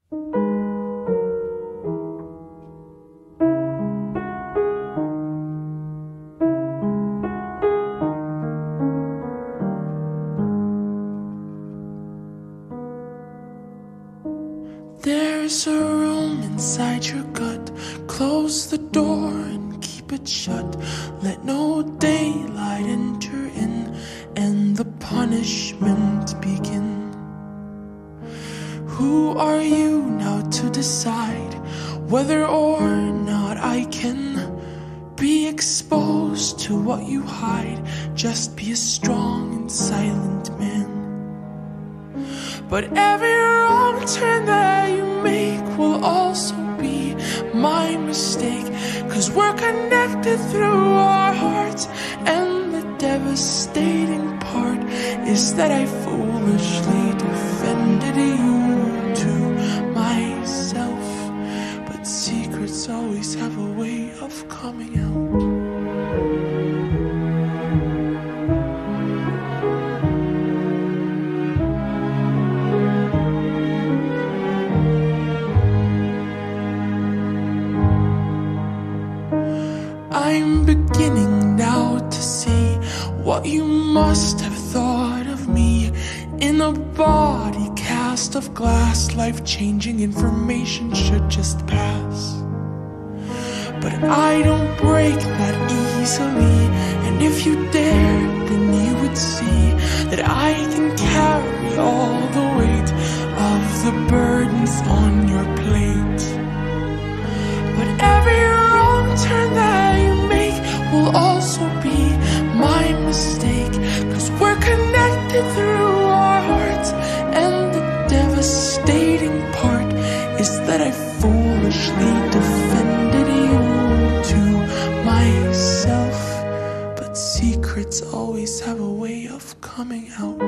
There's a room inside your gut. Close the door and keep it shut. Let no daylight enter in, and the punishment begin. Who are you now to decide whether or not I can be exposed to what you hide? Just be a strong and silent man. But every wrong turn that you make will also be my mistake, 'cause we're connected through our hearts, and the devastating part is that I foolishly defended you to myself. But secrets always have a way of coming out. I'm beginning now to see what you must have thought of me. In a body cast of glass, life-changing information should just pass. But I don't break that easily, and if you dared, then you would see that I can carry all the weight of the burdens on your plate. But every wrong turn that you make will also be my mistake, 'cause we're connected through our hearts, and the devastating part is that I foolishly defended you to myself. But secrets always have a way of coming out.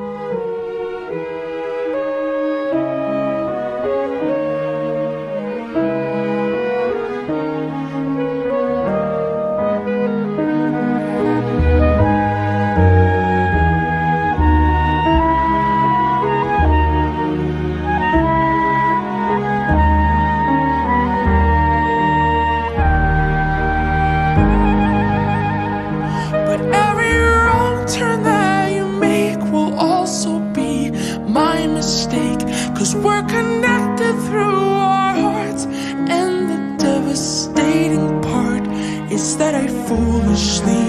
My mistake, 'cause we're connected through our hearts, and the devastating part is that I foolishly